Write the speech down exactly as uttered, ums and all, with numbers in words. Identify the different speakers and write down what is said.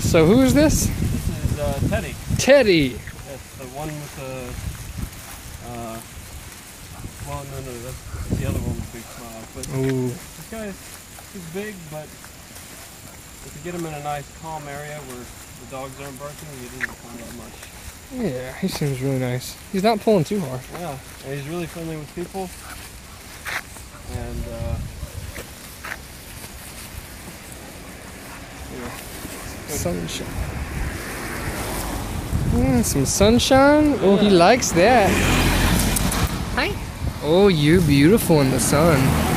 Speaker 1: So who is this?
Speaker 2: This is uh, Teddy.
Speaker 1: Teddy.
Speaker 2: That's the one with the. Uh, well, no, no, that's, that's the other one with the big smile. But
Speaker 1: Ooh.
Speaker 2: this guy is he's big, but if you get him in a nice, calm area where the dogs aren't barking, he doesn't find that much.
Speaker 1: Yeah, he seems really nice. He's not pulling too hard.
Speaker 2: Yeah, and he's really friendly with people. And uh,
Speaker 1: sunshine. Mm, some sunshine. Oh, he likes that. Hi. Oh, you're beautiful in the sun.